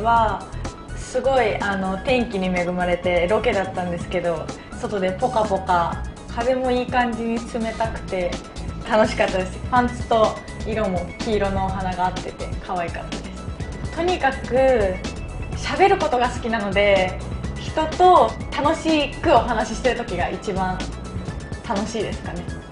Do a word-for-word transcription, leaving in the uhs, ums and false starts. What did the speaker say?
はすごいあの天気に恵まれてロケだったんですけど、外でポカポカ、風もいい感じに冷たくて楽しかったです。パンツと色も黄色のお花が合ってて可愛かったです。とにかく喋ることが好きなので、人と楽しくお話ししてる時が一番楽しいですかね。